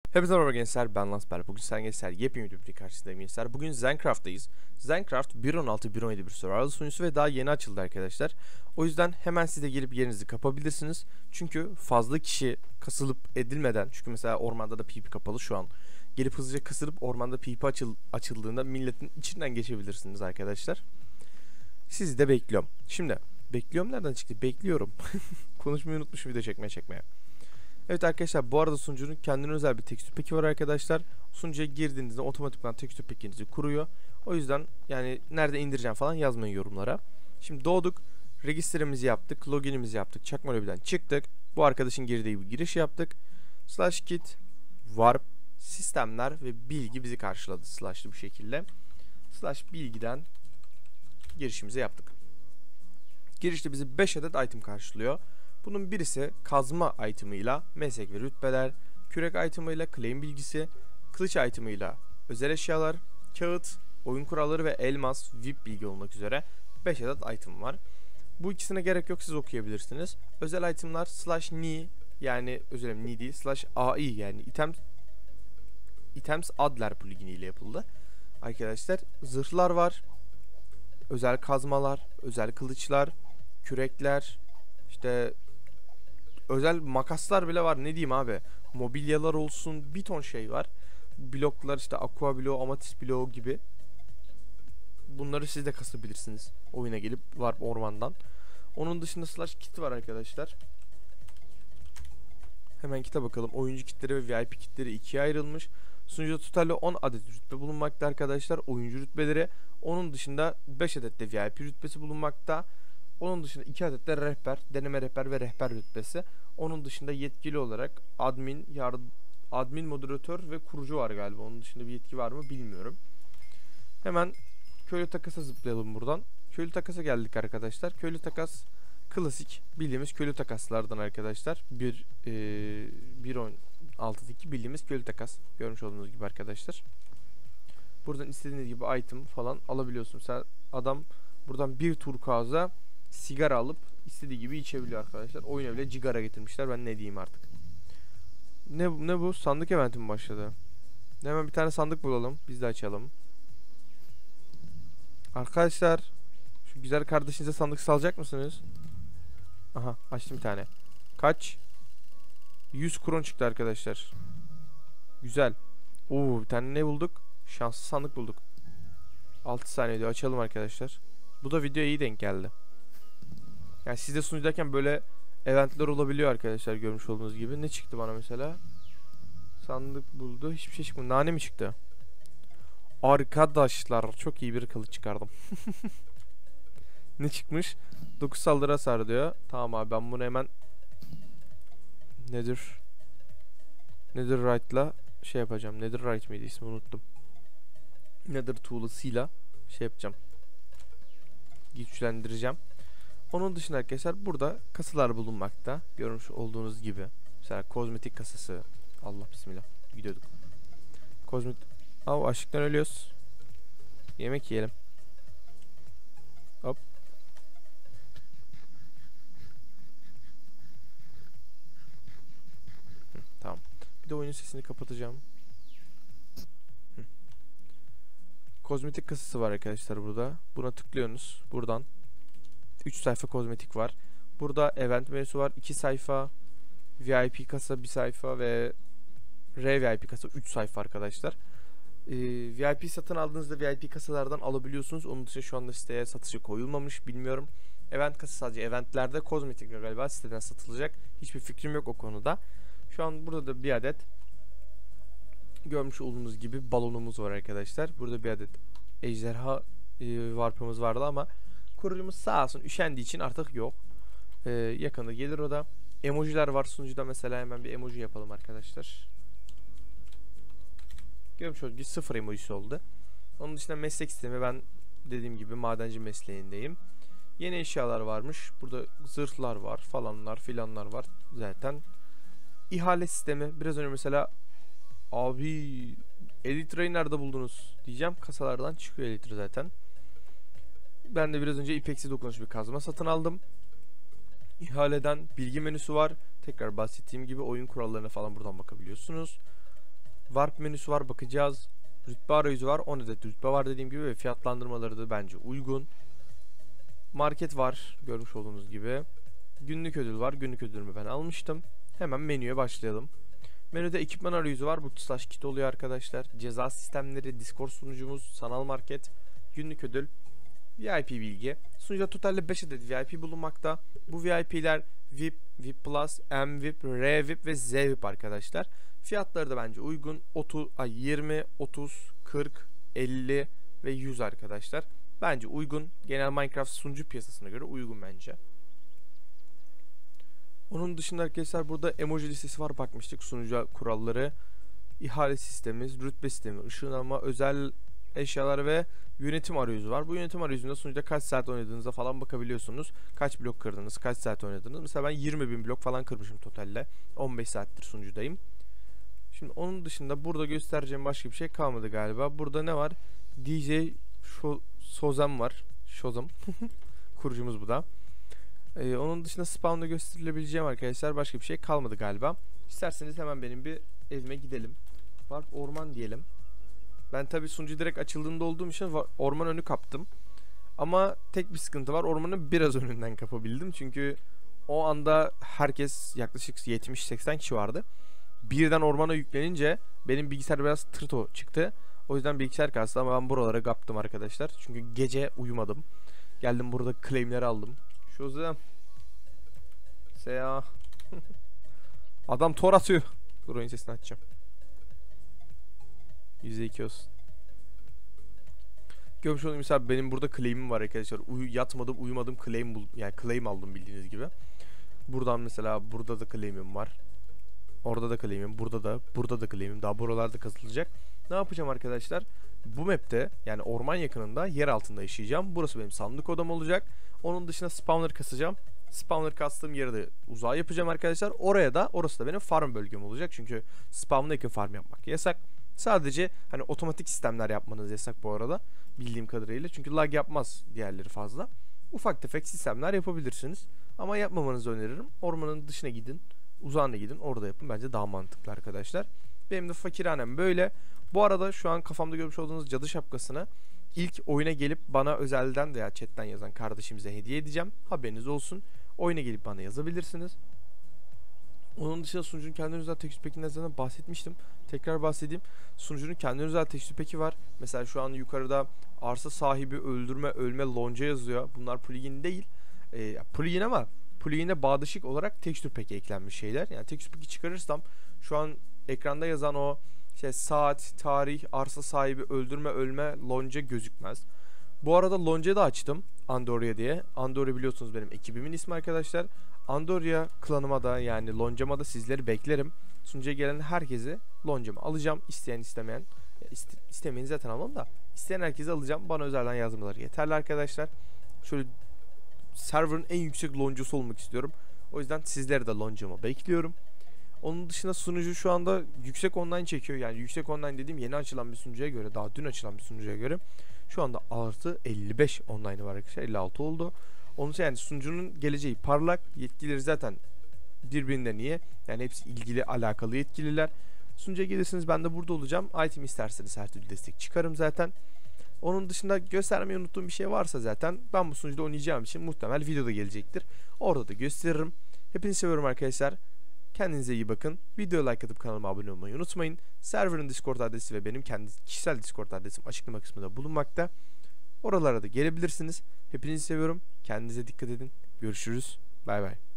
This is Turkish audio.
Hepinize merhaba gençler, ben Lansper. Bugün sen gençler yepyeni bir karşınızdayım gençler. Bugün Zencraft'tayız. Zencraft 1.16-1.17 bir survival sunucusu ve daha yeni açıldı arkadaşlar. O yüzden hemen siz de gelip yerinizi kapabilirsiniz. Çünkü fazla kişi kasılıp edilmeden, çünkü mesela ormanda da PvP kapalı şu an. Gelip hızlıca kasılıp ormanda PvP açıldığında milletin içinden geçebilirsiniz arkadaşlar. Sizi de bekliyorum. Şimdi bekliyorum nereden çıktı? Bekliyorum. Konuşmayı unutmuşum video çekmeye. Evet arkadaşlar, bu arada sunucunun kendine özel bir tekstür peki var arkadaşlar. Sunucuya girdiğinizde otomatikman tekstür pekinizi kuruyor. O yüzden yani nerede indireceğim falan yazmayın yorumlara. Şimdi doğduk, registremizi yaptık, loginimizi yaptık, çakma lobiden çıktık. Bu arkadaşın girdiği bir giriş yaptık. /kit warp sistemler ve bilgi bizi karşıladı slashlı bir şekilde. /bilgiden girişimizi yaptık. Girişte bizi 5 adet item karşılıyor. Bunun birisi kazma itemıyla meslek ve rütbeler, kürek itemıyla claim bilgisi, kılıç itemıyla özel eşyalar, kağıt, oyun kuralları ve elmas, VIP bilgi olmak üzere 5 adet item var. Bu ikisine gerek yok, siz okuyabilirsiniz. Özel itemlar /ni yani özel ni değil /ai yani items adler plugini ile yapıldı. Arkadaşlar zırhlar var, özel kazmalar, özel kılıçlar, kürekler, işte özel makaslar bile var, ne diyeyim abi. Mobilyalar olsun, bir ton şey var. Bloklar işte aqua bloğu, amatist bloğu gibi. Bunları siz de kasabilirsiniz. Oyuna gelip warp ormandan. Onun dışında /kit var arkadaşlar. Hemen kite bakalım. Oyuncu kitleri ve VIP kitleri ikiye ayrılmış. Sunucuda totalde 10 adet rütbe bulunmakta arkadaşlar. Oyuncu rütbeleri. Onun dışında 5 adet de VIP rütbesi bulunmakta. Onun dışında 2 adet de rehber, deneme rehber ve rehber rütbesi. Onun dışında yetkili olarak admin, moderatör ve kurucu var galiba. Onun dışında bir yetki var mı bilmiyorum. Hemen köylü takasa zıplayalım buradan. Köylü takasa geldik arkadaşlar. Köylü takas klasik bildiğimiz köylü takaslardan arkadaşlar. 1.16'daki bildiğimiz köylü takas. Görmüş olduğunuz gibi arkadaşlar. Buradan istediğiniz gibi item falan alabiliyorsunuz. Adam buradan bir turkuaz'a sigara alıp istediği gibi içebiliyor arkadaşlar. Oyuna bile cigara getirmişler. Ben ne diyeyim artık. Ne bu? Sandık eventi mi başladı? Hemen bir tane sandık bulalım. Biz de açalım. Arkadaşlar, şu güzel kardeşinize sandık salacak mısınız? Aha, açtım bir tane. Kaç? 100 kron çıktı arkadaşlar. Güzel. Oo, bir tane ne bulduk? Şanslı sandık bulduk. 6 saniye diyor. Açalım arkadaşlar. Bu da videoya iyi denk geldi. Yani sizde sunucudayken böyle eventler olabiliyor arkadaşlar, görmüş olduğunuz gibi. Ne çıktı bana mesela? Sandık buldu. Hiçbir şey çıkmadı. Nane mi çıktı? Arkadaşlar çok iyi bir kılıç çıkardım. Ne çıkmış? 9 saldırı hasar diyor. Tamam abi, ben bunu hemen Netherite'la şey yapacağım. Netherite miydi ismi, unuttum. Nether tuğlasıyla şey yapacağım. Güçlendireceğim. Onun dışında arkadaşlar burada kasalar bulunmakta. Görmüş olduğunuz gibi. Mesela kozmetik kasası. Allah bismillah. Gidiyorduk. Açlıktan ölüyoruz. Yemek yiyelim. Hop. Tamam. Bir de oyunun sesini kapatacağım. Kozmetik kasası var arkadaşlar burada. Buna tıklıyorsunuz. Buradan 3 sayfa kozmetik var. Burada event menüsü var. 2 sayfa. VIP kasa 1 sayfa ve VIP kasa 3 sayfa arkadaşlar. VIP satın aldığınızda VIP kasalardan alabiliyorsunuz. Onun dışında şu anda siteye satışa koyulmamış. Bilmiyorum. Event kasa sadece eventlerde, kozmetik galiba siteden satılacak. Hiçbir fikrim yok o konuda. Şu an burada da bir adet görmüş olduğunuz gibi balonumuz var arkadaşlar. Burada bir adet ejderha warp'ımız vardı ama kurucumuz sağ olsun üşendiği için artık yok. Yakında gelir o da. Emojiler var sunucuda, mesela hemen bir emoji yapalım arkadaşlar. Görmüş olduğunuz gibi 0 emojisi oldu. Onun dışında meslek sistemi, ben dediğim gibi madenci mesleğindeyim. Yeni eşyalar varmış. Burada zırhlar var falanlar filanlar var zaten. İhale sistemi. Biraz önce mesela abi Elytra'yı nerede buldunuz diyeceğim. Kasalardan çıkıyor Elytra zaten. Ben de biraz önce ipeksi dokunuş bir kazma satın aldım. İhaleden bilgi menüsü var. Tekrar bahsettiğim gibi oyun kurallarına falan buradan bakabiliyorsunuz. Warp menüsü var, bakacağız. Rütbe arayüzü var. 10 adet rütbe var dediğim gibi ve fiyatlandırmaları da bence uygun. Market var görmüş olduğunuz gibi. Günlük ödül var. Günlük ödülümü ben almıştım. Hemen menüye başlayalım. Menüde ekipman arayüzü var. Bu slash kit oluyor arkadaşlar. Ceza sistemleri, Discord sunucumuz, sanal market, günlük ödül, VIP bilgi. Sunucuda totalde 5 adet VIP bulunmakta. Bu VIP'ler VIP, VIP Plus, M VIP, R VIP ve Z VIP arkadaşlar. Fiyatları da bence uygun. 20, 30, 40, 50 ve 100 arkadaşlar. Bence uygun. Genel Minecraft sunucu piyasasına göre uygun bence. Onun dışında arkadaşlar burada emoji listesi var, bakmıştık. Sunucu kuralları, ihale sistemimiz, rütbe sistemi, ışınlanma, özel eşyalar ve yönetim arayüzü var. Bu yönetim arayüzünde sunucuda kaç saat oynadığınıza falan bakabiliyorsunuz. Kaç blok kırdınız, kaç saat oynadınız. Mesela ben 20.000 blok falan kırmışım totalde. 15 saattir sunucudayım. Şimdi onun dışında burada göstereceğim başka bir şey kalmadı galiba. Burada ne var? DJ Shozam var. Shozam. Kurucumuz bu da. Onun dışında spawn'da gösterilebileceğim arkadaşlar başka bir şey kalmadı galiba. İsterseniz hemen benim bir evime gidelim. Var orman diyelim. Ben tabi sunucu direkt açıldığında olduğum için orman önü kaptım. Ama tek bir sıkıntı var. Ormanı biraz önünden kapabildim. Çünkü o anda herkes yaklaşık 70-80 kişi vardı. Birden ormana yüklenince benim bilgisayar biraz tırto çıktı. O yüzden bilgisayar kastı ama ben buralara kaptım arkadaşlar. Çünkü gece uyumadım. Geldim burada claimleri aldım. Şozem. Seya. Adam tor atıyor. Dur, oyun sesini açacağım. %2 olsun. Görmüş olduğunuz mesela benim burada claim'im var arkadaşlar. Yatmadım, uyumadım, yani claim aldım bildiğiniz gibi. Buradan mesela burada da claim'im var. Orada da claim'im, burada da claim'im. Daha buralarda kazılacak. Ne yapacağım arkadaşlar? Bu map'te, yani orman yakınında, yer altında yaşayacağım. Burası benim sandık odam olacak. Onun dışında spawner kasacağım. Spawner kastığım yere de uzağa yapacağım arkadaşlar. Orası da benim farm bölgem olacak. Çünkü spawn'a yakın farm yapmak yasak. Sadece hani otomatik sistemler yapmanız yasak bu arada. Bildiğim kadarıyla. Çünkü lag yapmaz diğerleri fazla. Ufak tefek sistemler yapabilirsiniz. Ama yapmamanızı öneririm. Ormanın dışına gidin. Uzağına gidin. Orada yapın. Bence daha mantıklı arkadaşlar. Benim de fakirhanem böyle. Bu arada şu an kafamda görmüş olduğunuz cadı şapkasını ilk oyuna gelip bana özelden veya chatten yazan kardeşimize hediye edeceğim. Haberiniz olsun. Oyuna gelip bana yazabilirsiniz. Onun dışında sunucunun kendine özel tekstür pekinden zaten bahsetmiştim. Tekrar bahsedeyim. Sunucunun kendine özel tekstür peki var. Mesela şu an yukarıda arsa sahibi öldürme, ölme, lonca yazıyor. Bunlar plugin değil. Plugin ama plugin'e bağdaşık olarak tekstür peki eklenmiş şeyler. Yani tekstür peki çıkarırsam şu an ekranda yazan o saat, tarih, arsa sahibi, öldürme, ölme, lonca gözükmez. Bu arada lonca'yı da açtım. Andoria diye. Andoria biliyorsunuz benim ekibimin ismi arkadaşlar. Andoria klanıma da, yani loncama da sizleri beklerim. Sunucuya gelen herkesi loncama alacağım. İsteyen istemeyen. İstemeyeni zaten almam da. İsteyen herkesi alacağım. Bana özelden yazmaları yeterli arkadaşlar. Şöyle server'ın en yüksek loncası olmak istiyorum. O yüzden sizleri de loncama bekliyorum. Onun dışında sunucu şu anda yüksek online çekiyor. Yani yüksek online dediğim yeni açılan bir sunucuya göre, daha dün açılan bir sunucuya göre şu anda artı 55 online var arkadaşlar. 56 oldu. Onun için yani sunucunun geleceği parlak. Yetkilileri zaten birbirinden iyi. Yani hepsi ilgili alakalı yetkililer. Sunucuya gelirsiniz, ben de burada olacağım. Item isterseniz her türlü destek çıkarım zaten. Onun dışında göstermeyi unuttuğum bir şey varsa zaten ben bu sunucuda oynayacağım için muhtemel videoda gelecektir. Orada da gösteririm. Hepinizi seviyorum arkadaşlar. Kendinize iyi bakın. Videoya like atıp kanalıma abone olmayı unutmayın. Server'ın Discord adresi ve benim kendi kişisel Discord adresim açıklama kısmında bulunmakta. Oralara da gelebilirsiniz. Hepinizi seviyorum. Kendinize dikkat edin. Görüşürüz. Bay bay.